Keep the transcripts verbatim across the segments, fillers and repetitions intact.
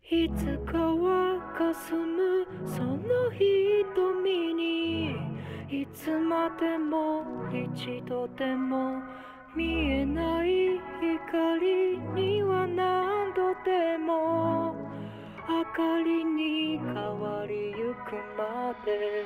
いつかは霞むその瞳にいつまでも一度でも見えない光には何度でも明かりに変わりゆくまで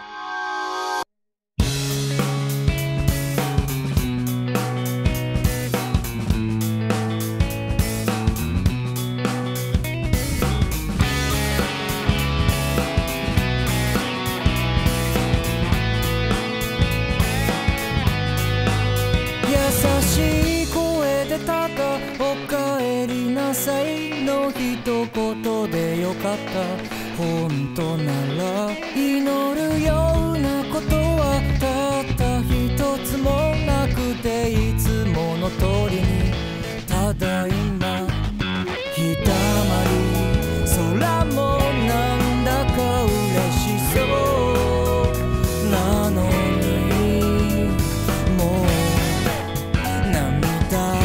ただおかえりなさいの一言でよかった本当なら祈るようなことはたった一つもなくていつもの通りにただいまひだまり空もなんだか嬉しそうなのにもう涙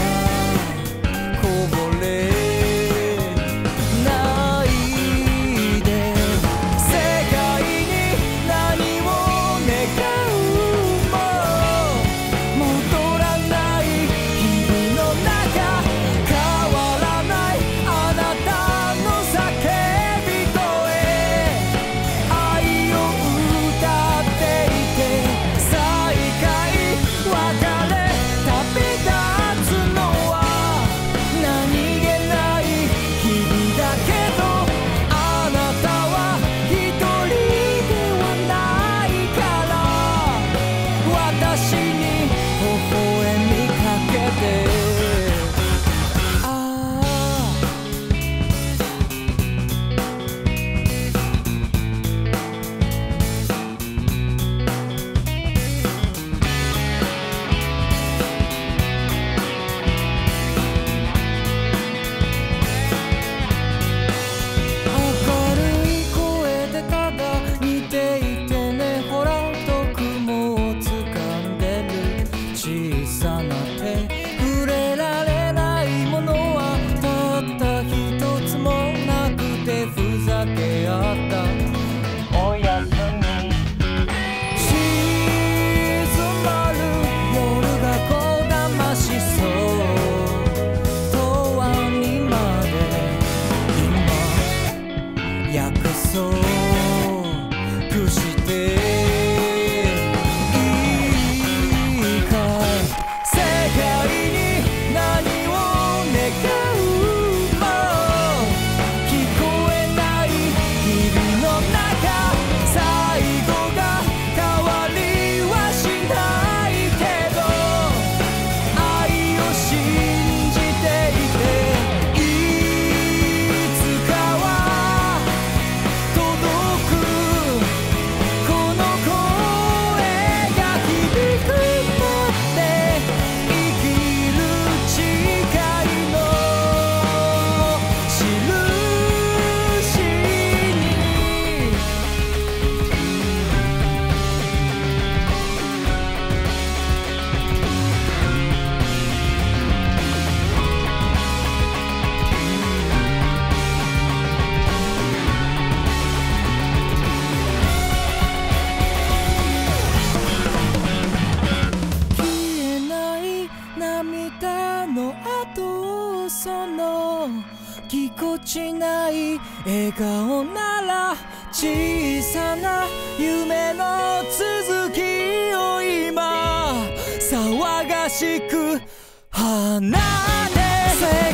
そのぎこちない笑顔なら小さな夢の続きを今騒がしく放て